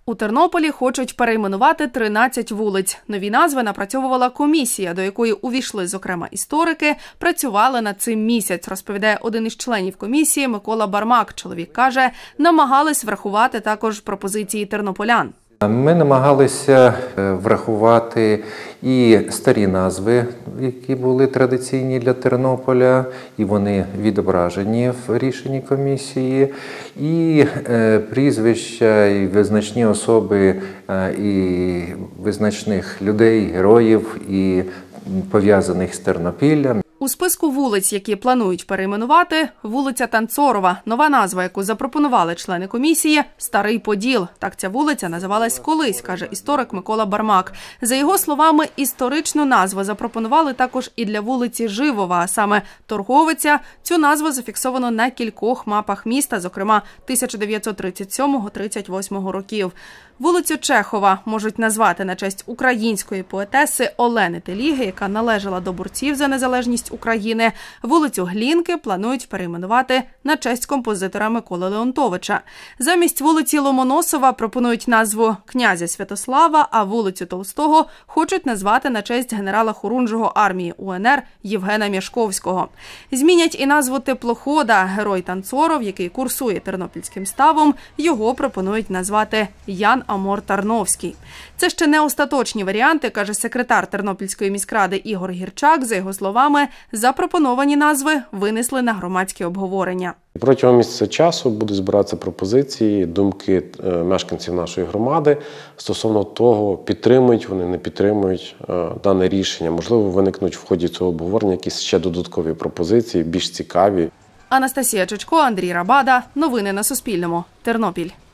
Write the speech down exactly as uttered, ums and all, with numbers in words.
У Тернополі хочуть перейменувати тринадцять вулиць. Нові назви напрацьовувала комісія, до якої увійшли, зокрема, історики. Працювали над цим місяць, розповідає один із членів комісії Микола Бармак. Чоловік каже, намагались врахувати також пропозиції тернополян. Ми намагалися врахувати і старі назви, які були традиційні для Тернополя, і вони відображені в рішенні комісії, і прізвища, і визначні особи, і визначних людей, героїв, і пов'язаних з Тернопіллям. У списку вулиць, які планують перейменувати, вулиця Танцорова. Нова назва, яку запропонували члени комісії – Старий Поділ. Так ця вулиця називалась колись, каже історик Микола Бармак. За його словами, історичну назву запропонували також і для вулиці Живова, а саме Торговиця. Цю назву зафіксовано на кількох мапах міста, зокрема тисяча дев'ятсот тридцять сьомого - тридцять восьмого років. Вулицю Чехова можуть назвати на честь української поетеси Олени Теліги, яка належала до борців за незалежність України. Вулицю Глінки планують перейменувати на честь композитора Миколи Леонтовича. Замість вулиці Ломоносова пропонують назву князя Святослава, а вулицю Толстого хочуть назвати на честь генерала Хорунжого армії УНР Євгена Мяшковського. Змінять і назву теплохода «Герой Танцоров», який курсує тернопільським ставом. Його пропонують назвати Ян Амор Тарновський. Це ще не остаточні варіанти, каже секретар Тернопільської міськради Ігор Гірчак. За його словами, запропоновані назви винесли на громадське обговорення. Протягом місяця часу будуть збиратися пропозиції, думки мешканців нашої громади стосовно того, підтримують вони, не підтримують дане рішення. Можливо, виникнуть в ході цього обговорення якісь ще додаткові пропозиції, більш цікаві. Анастасія Чечко, Андрій Рабада. Новини на Суспільному. Тернопіль.